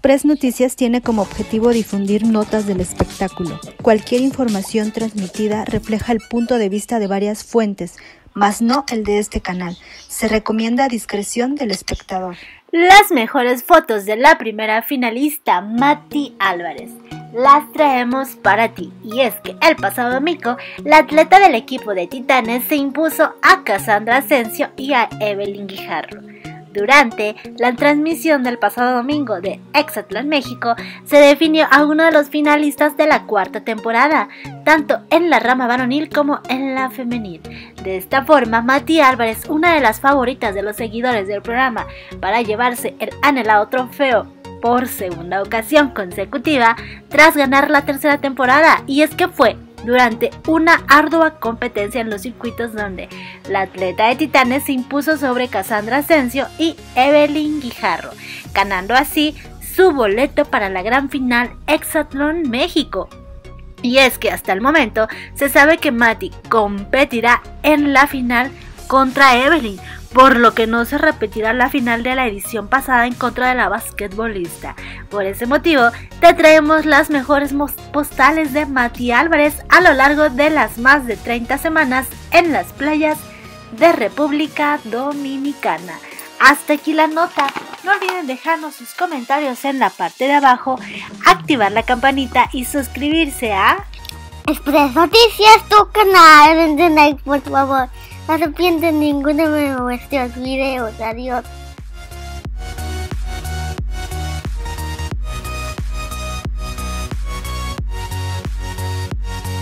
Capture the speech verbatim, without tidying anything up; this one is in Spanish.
Express Noticias tiene como objetivo difundir notas del espectáculo. Cualquier información transmitida refleja el punto de vista de varias fuentes, mas no el de este canal. Se recomienda discreción del espectador. Las mejores fotos de la primera finalista, Mati Álvarez, las traemos para ti. Y es que el pasado domingo, la atleta del equipo de Titanes se impuso a Cassandra Asensio y a Evelyn Guijarro. Durante la transmisión del pasado domingo de Hexatlón México, se definió a uno de los finalistas de la cuarta temporada, tanto en la rama varonil como en la femenil. De esta forma, Mati Álvarez, una de las favoritas de los seguidores del programa para llevarse el anhelado trofeo por segunda ocasión consecutiva, tras ganar la tercera temporada, y es que fue durante una ardua competencia en los circuitos donde la atleta de Titanes se impuso sobre Cassandra Asensio y Evelyn Guijarro, ganando así su boleto para la gran final Hexatlón México. Y es que hasta el momento se sabe que Mati competirá en la final contra Evelyn, por lo que no se repetirá la final de la edición pasada en contra de la basquetbolista. Por ese motivo, te traemos las mejores postales de Mati Álvarez a lo largo de las más de treinta semanas en las playas de República Dominicana. Hasta aquí la nota. No olviden dejarnos sus comentarios en la parte de abajo, activar la campanita y suscribirse a Express Noticias, tu canal. Den like, por favor. No se pierdan ninguno de nuestros videos. Adiós.